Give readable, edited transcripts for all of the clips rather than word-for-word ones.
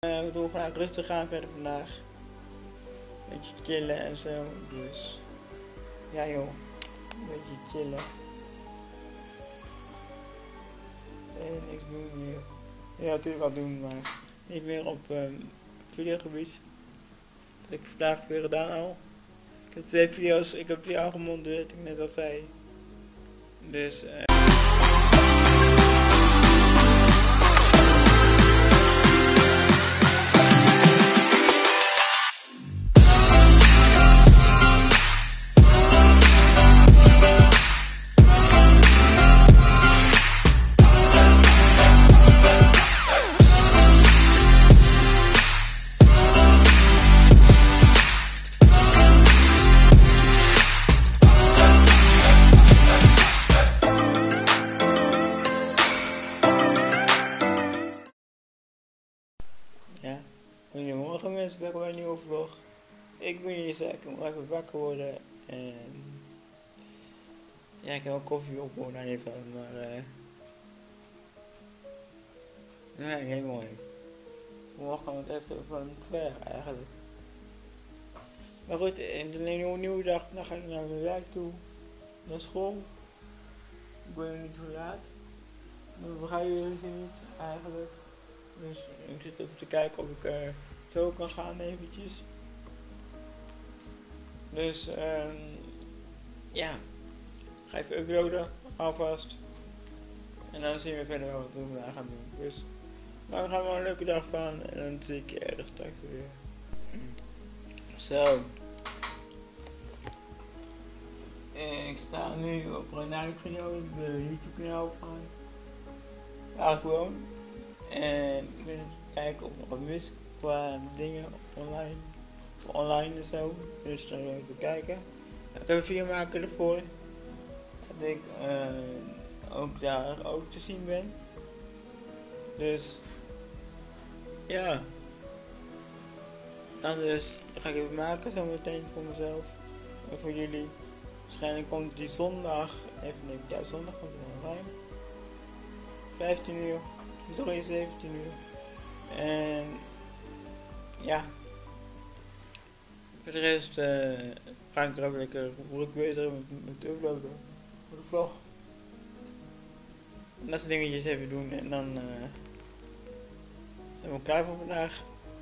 We doen vandaag rustig aan verder vandaag. Beetje chillen en zo. Dus ja joh, een beetje chillen. En niks doen meer. Ja, natuurlijk wel doen, maar niet meer op videogebied. Dat heb ik vandaag weer gedaan al. Ik heb 2 video's, ik heb die al gemonteerd, ik net al zei. Dus ja, goedemorgen mensen, welkom bij een nieuwe vlog. Ik ben Isaac, ik moet even wakker worden en ja, ik heb wel koffie op hoor, daar even, maar nee, heel mooi. Morgen gaan we het even van ver eigenlijk. Maar goed, in een nieuwe dag, dan ga ik naar mijn werk toe, naar school. Ik ben niet zo laat. Maar we gaan jullie niet eigenlijk. Dus ik zit even te kijken of ik zo kan gaan eventjes. Dus ja, ik ga even uploaden alvast. En dan zien we verder wat we vandaag gaan doen. Dus nou, we gaan wel een leuke dag van en dan zie ik je ergens straks weer. Zo. Ik sta nu op een video, de YouTube kanaal van waar ik woon. En ik ben even kijken of ik nog wat mis qua dingen online en zo. Dus dan even kijken. Ik heb een video maken ervoor. Dat ik ook daar ook te zien ben. Dus ja. Dan dus ga ik even maken zo meteen voor mezelf. En voor jullie. Waarschijnlijk komt die zondag. Even denken, ja zondag komt het online. 15 uur. Sorry, 17 uur. En ja. Voor de rest ga ik er ook lekker druk bezig met uploaden voor de vlog. En dat soort dingetjes even doen en dan zijn we klaar voor vandaag.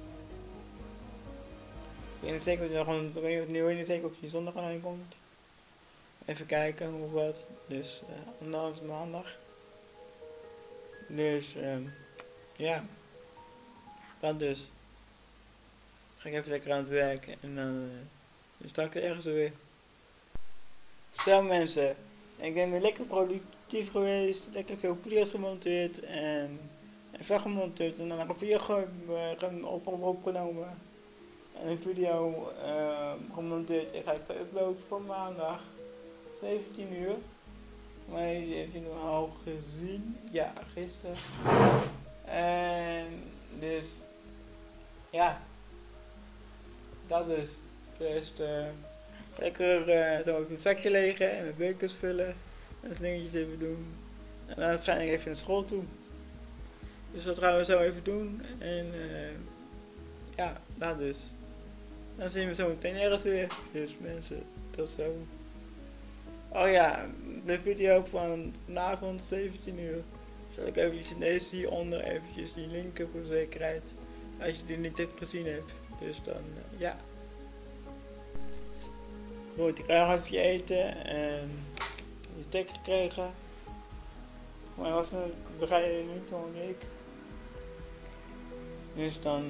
Ik weet niet zeker of die zondag online komt. Even kijken hoe wat. Dus anders maandag. Dus ja. Dat dus. Ga ik even lekker aan het werk en dan sta ik er ergens weer. Zo mensen, ik ben weer lekker productief geweest, lekker veel video's gemonteerd en even gemonteerd en dan heb ik een video opgenomen en een video gemonteerd en ga ik uploaden voor maandag 17 uur. Maar die heb je nog al gezien, ja gisteren. En dus ja, dat is dus lekker zo op mijn zakje liggen en mijn bekers vullen en dingetjes even doen. En dan waarschijnlijk even naar school toe. Dus dat gaan we zo even doen. En ja, dat dus. Dan zien we zo meteen ergens weer. Dus mensen, tot zo. Oh ja, de video van vanavond 17 uur. Zal ik eventjes deze hieronder eventjes die linken voor de zekerheid. Als je die niet hebt gezien hebt. Dus dan ja. Goed, ik ga nog even eten en die tekst gekregen. Voor mij was het begrijp niet gewoon ik. Dus dan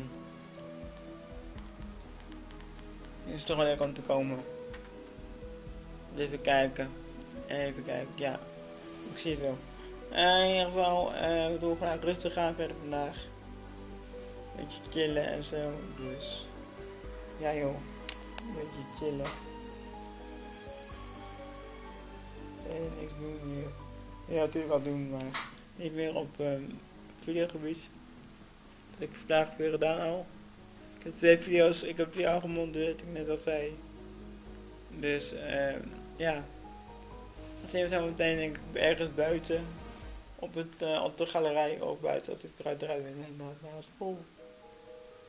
is het toch wel lekker om te komen. Even kijken. Ja. Ik zie het wel. In ieder geval, we doen vandaag rustig aan verder vandaag. Beetje chillen en zo. Dus ja joh, een beetje chillen. En niks doen meer. Ja, natuurlijk wel doen, maar niet meer op videogebied. Dat heb ik vandaag weer gedaan al. Ik heb 2 video's, ik heb die al gemonteerd, ik net al zei. Dus ja. Dan zien we zo meteen denk ik ergens buiten. Op de galerij of buiten als ik eruit ben naar school.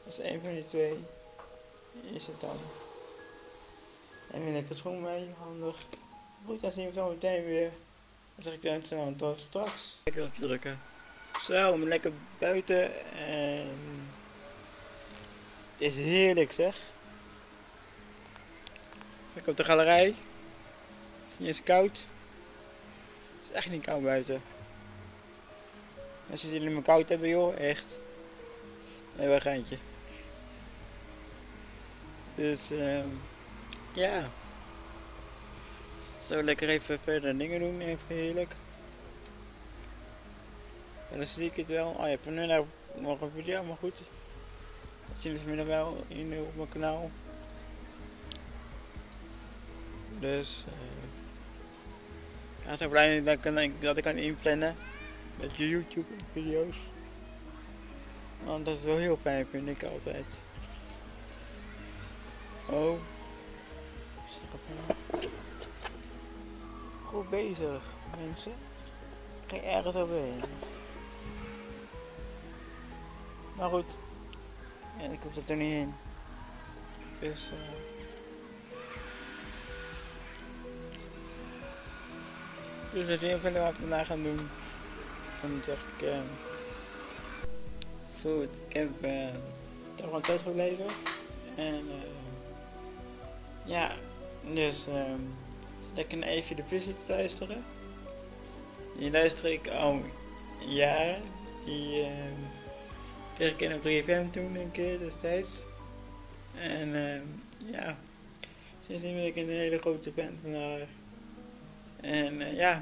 Dat is een van die twee. Is het dan. En weer lekker schoon mee, handig. Goed, dan zien we zo meteen weer. Dan zeg ik dan snel tot straks. Lekker op drukken. Zo, lekker buiten en het is heerlijk zeg. Lekker op de galerij. Het is niet eens koud. Het is echt niet koud buiten. Als je het helemaal koud hebben joh, echt. Nee, wel geintje. Dus ja. Zo lekker even verder dingen doen, even heerlijk. En dan zie ik het wel. Oh, je hebt vanmiddag nog een video, maar goed. Dat zien we vanmiddag wel op mijn kanaal. Dus ik ben zo blij dat ik kan inplannen met je YouTube video's. Want dat is wel heel fijn vind ik altijd. Oh. Goed bezig mensen. Geen ergens overheen. Maar goed. En ik hoef er niet heen. Dus dus dat is in ieder geval wat we vandaag gaan doen. Dan zeg ik goed, ik heb toch wel thuis gebleven. En ja, dus lekker naar even de visie te luisteren. Die luister ik al jaren. Die kreeg ik in op 3FM toen een keer destijds. En ja, sindsdien ben ik een hele grote fan van haar. En ja,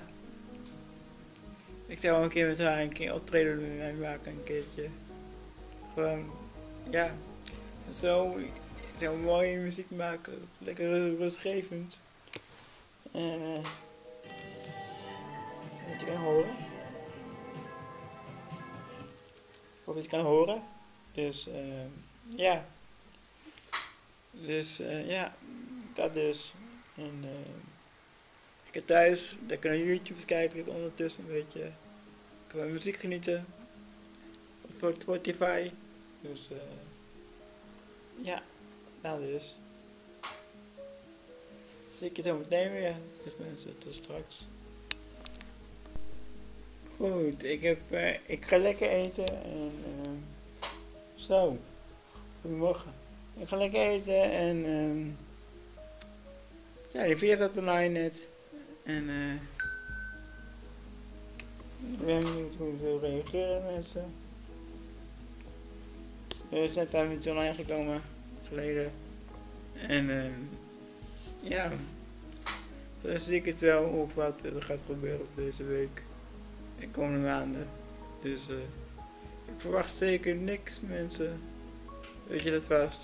ik zou wel een keer met haar een keer optreden doen en maken een keertje. Gewoon, ja, zo mooie muziek maken, lekker rustgevend. En wat je kan horen. Of je kan horen. Dus ja. Dus ja, dat dus. En ik ga thuis, lekker naar YouTube kijken, ik ondertussen een beetje. Ik kan mijn muziek genieten. Voor Spotify. Dus ja, nou dus. Zie ik je zo meteen weer. Dus mensen, tot straks. Goed, ik ga lekker eten en zo. Goedemorgen. Ik ga lekker eten en ja, die video staat online net. En ik ben benieuwd hoe ze reageren mensen. Er is net een iets online gekomen geleden. En ja, dan zie ik het wel op wat er gaat gebeuren op deze week. En komende maanden. Dus ik verwacht zeker niks mensen. Weet je dat vast?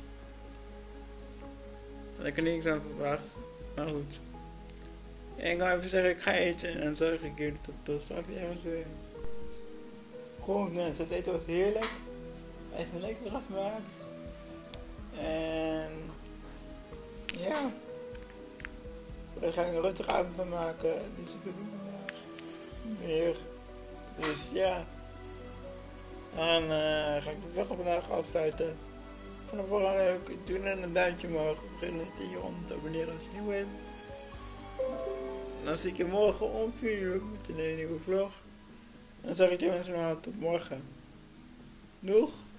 Dat ik er niks aan verwacht. Maar goed. En ik ga even zeggen ik ga eten en dan zeg ik jullie tot straks ergens weer. Goed mensen, het eten was heerlijk. Even lekker gemaakt. En ja. Daar ga ik een rustige avond van maken. Dus ik doe vandaag meer. Dus ja. Dan ga ik de vlog vandaag afsluiten. Vanaf volgende week doen en een duimpje omhoog. Beginnen te hieronder te abonneren als je nieuw bent. Dan zie ik je morgen om 4 uur met een nieuwe vlog. Dan zeg ik tegen mensen nou tot morgen. Doeg!